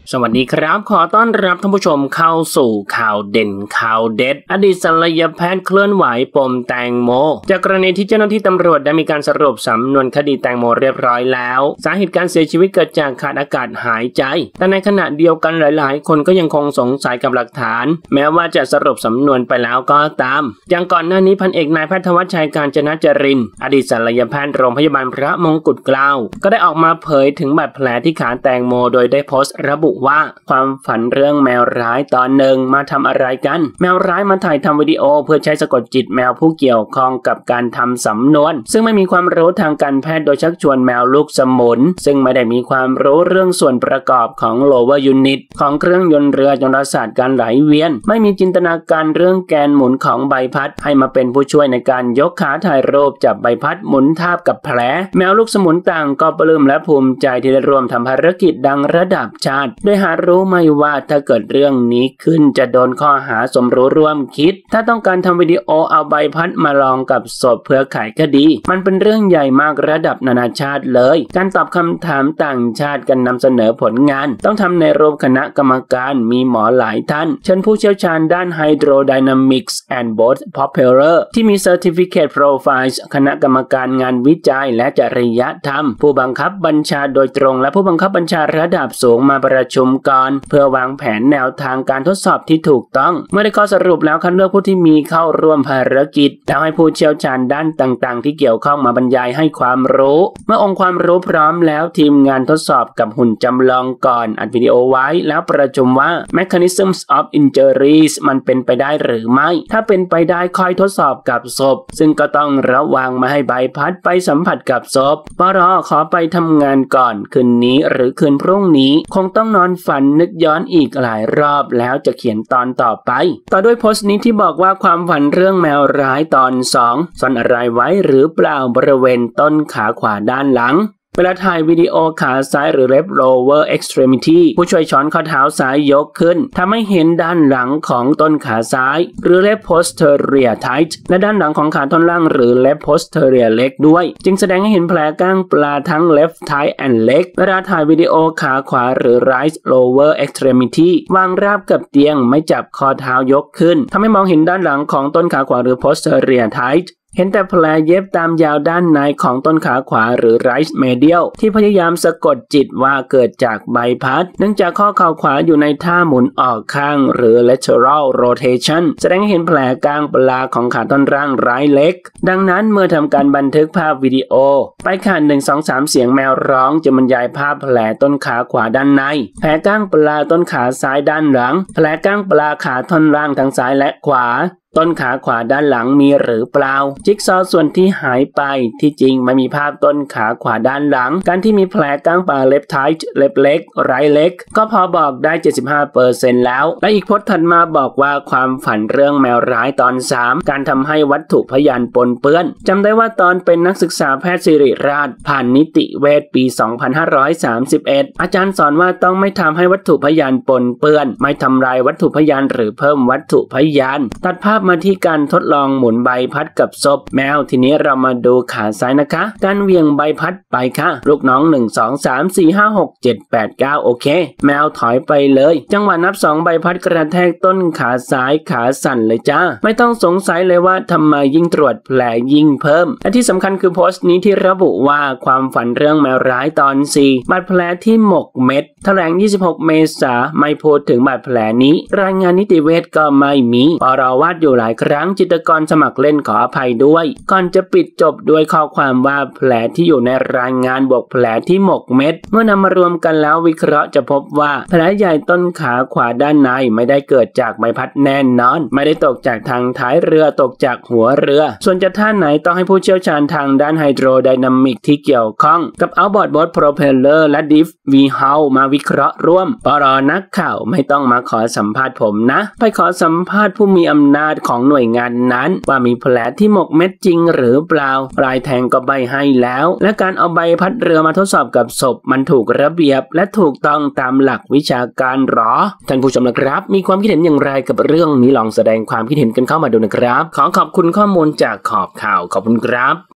สวัสดีครับขอต้อนรับท่านผู้ชมเข้าสู่ข่าวเด่นข่าวเด็ดอดีตศัลยแพทย์เคลื่อนไหวปมแตงโมจากกรณีที่เจ้าหน้าที่ตำรวจได้มีการสรุปสำนวนคดีแตงโมเรียบร้อยแล้วสาเหตุการเสียชีวิตเกิดจากขาดอากาศหายใจแต่ในขณะเดียวกันหลายๆคนก็ยังคงสงสัยกับหลักฐานแม้ว่าจะสรุปสำนวนไปแล้วก็ตามอย่างก่อนหน้านี้พันเอกนายแพทย์ธวัชชัยกาญจนจรินทร์อดีตศัลยแพทย์โรงพยาบาลพระมงกุฎเกล้าก็ได้ออกมาเผยถึงบาดแผลที่ขาแตงโมโดยได้โพสต์ระบุว่าความฝันเรื่องแมวร้ายตอนหนึ่งมาทำอะไรกันแมวร้ายมาถ่ายทำวิดีโอเพื่อใช้สะกดจิตแมวผู้เกี่ยวข้องกับการทำสำนวนซึ่งไม่มีความรู้ทางการแพทย์โดยชักชวนแมวลูกสมุนซึ่งไม่ได้มีความรู้เรื่องส่วนประกอบของ lower unit ของเครื่องยนต์เรือจนประสาทการไหลเวียนไม่มีจินตนาการเรื่องแกนหมุนของใบพัดให้มาเป็นผู้ช่วยในการยกขาถ่ายรูปจับใบพัดหมุนทาบกับแผลแมวลูกสมุนต่างก็ปลื้มและภูมิใจที่ได้ร่วมทำภารกิจดังระดับชาติโดยหารู้ไหมว่าถ้าเกิดเรื่องนี้ขึ้นจะโดนข้อหาสมรู้ร่วมคิดถ้าต้องการทำวิดีโอเอาใบพัดมาลองกับศพเพื่อขายคดีมันเป็นเรื่องใหญ่มากระดับนานาชาติเลยการตอบคำถามต่างชาติกันนำเสนอผลงานต้องทำในรูปคณะกรรมการมีหมอหลายท่านเชิญผู้เชี่ยวชาญด้าน Hydrodynamics and Boat Propeller ที่มี Certificate Profiles คณะกรรมการงานวิจัยและจริยธรรมผู้บังคับบัญชาโดยตรงและผู้บังคับบัญชาระดับสูงมาประชุมก่อนเพื่อวางแผนแนวทางการทดสอบที่ถูกต้องเมื่อได้ข้อสรุปแล้วคัดเลือกผู้ที่มีเข้าร่วมภารกิจแล้วให้ผู้เชี่ยวชาญด้านต่างๆที่เกี่ยวข้องมาบรรยายให้ความรู้เมื่อองค์ความรู้พร้อมแล้วทีมงานทดสอบกับหุ่นจำลองก่อนอัดวิดีโอไว้แล้วประชุมว่า Mechanisms of Injuries มันเป็นไปได้หรือไม่ถ้าเป็นไปได้ค่อยทดสอบกับศพซึ่งก็ต้องระวังไม่ให้ใบพัดไปสัมผัสกับศพปรขอไปทำงานก่อนคืนนี้หรือคืนพรุ่งนี้คงต้องนอนฝันนึกย้อนอีกหลายรอบแล้วจะเขียนตอนต่อไปต่อด้วยโพสต์นี้ที่บอกว่าความฝันเรื่องแมวร้ายตอน2ซ่อนอะไรไว้หรือเปล่าบริเวณต้นขาขวาด้านหลังเวลาถ่ายวิดีโอขาซ้ายหรือ left lower extremity ผู้ช่วยช้อนข้อเท้าซ้ายยกขึ้นทำให้เห็นด้านหลังของต้นขาซ้ายหรือ left posterior thigh และด้านหลังของขาท่อนล่างหรือ left posterior leg ด้วยจึงแสดงให้เห็นแผลก้างปลาทั้ง left thigh and leg เวลาถ่ายวิดีโอขาขวาหรือ right lower extremity วางราบกับเตียงไม่จับข้อเท้ายกขึ้นทำให้มองเห็นด้านหลังของต้นขาขวาหรือ posterior thighเห็นแต่แผลเย็บตามยาวด้านในของต้นขาขวาหรือ right medial ที่พยายามสะกดจิตว่าเกิดจากใบพัดเนื่องจากข้อเข่าขวาอยู่ในท่าหมุนออกข้างหรือ lateral rotation แสดงให้เห็นแผลกลางปลาของขาท่อนล่าง right leg ดังนั้นเมื่อทำการบันทึกภาพวิดีโอไปค่ะ1 2 3เสียงแมวร้องจะบรรยายภาพแผลต้นขาขวาด้านในแผลก้างปลาต้นขาซ้ายด้านหลังแผลก้างปลาขาท่อนล่างทั้งซ้ายและขวาต้นขาขวาด้านหลังมีหรือเปล่าจิ๊กซอว์ส่วนที่หายไปที่จริงไม่มีภาพต้นขาขวาด้านหลังการที่มีแผลก้างปลา left thigh left leg right leg ก็พอบอกได้ 75% แล้วและอีกพจน์ถัดมาบอกว่าความฝันเรื่องแมวร้ายตอน3การทำให้วัตถุพยานปนเปื้อนจำได้ว่าตอนเป็นนักศึกษาแพทย์ศิริราชผ่านนิติเวชปี 2531 อาจารย์สอนว่าต้องไม่ทำให้วัตถุพยานปนเปื้อนไม่ทำลายวัตถุพยานหรือเพิ่มวัตถุพยานตัดภาพมาที่การทดลองหมุนใบพัดกับศพแมวทีนี้เรามาดูขาซ้ายนะคะการเหวี่ยงใบพัดไปค่ะลูกน้อง1 2 3 4 5 6 7 8 9โอเคแมวถอยไปเลยจังหวะนับ2ใบพัดกระแทกต้นขาซ้ายขาสั่นเลยจ้าไม่ต้องสงสัยเลยว่าทำไมยิ่งตรวจแผลยิ่งเพิ่มและที่สำคัญคือโพสต์นี้ที่ระบุว่าความฝันเรื่องแมวร้ายตอน4บาดแผลที่หมกเม็ดแถลง26 เมษายนไม่พูดถึงบาดแผลนี้รายงานนิติเวชก็ไม่มีปรวาดอยู่หลายครั้งจิตรกรสมัครเล่นขออภัยด้วยก่อนจะปิดจบด้วยข้อความว่าแผลที่อยู่ในรายงานบวกแผลที่หมกเม็ดเมื่อนำมารวมกันแล้ววิเคราะห์จะพบว่าแผลใหญ่ต้นขาขวาด้านในไม่ได้เกิดจากใบพัดแน่นอนไม่ได้ตกจากทางท้ายเรือตกจากหัวเรือส่วนจะท่าไหนต้องให้ผู้เชี่ยวชาญทางด้านไฮโดรไดนามิกที่เกี่ยวข้องกับ Outboard Boat Propeller และ Diff V-Hull มาวิเคราะห์ร่วมปรนักข่าวไม่ต้องมาขอสัมภาษณ์ผมนะไปขอสัมภาษณ์ผู้มีอำนาจของหน่วยงานนั้นว่ามีแผลที่หมกเม็ดจริงหรือเปล่าปลายแทงก็ใบให้แล้วและการเอาใบพัดเรือมาทดสอบกับศพมันถูกระเบียบและถูกต้องตามหลักวิชาการหรอท่านผู้ชมนะครับมีความคิดเห็นอย่างไรกับเรื่องนี้ลองแสดงความคิดเห็นกันเข้ามาดูนะครับขอขอบคุณข้อมูลจากขอบข่าวขอบคุณครับ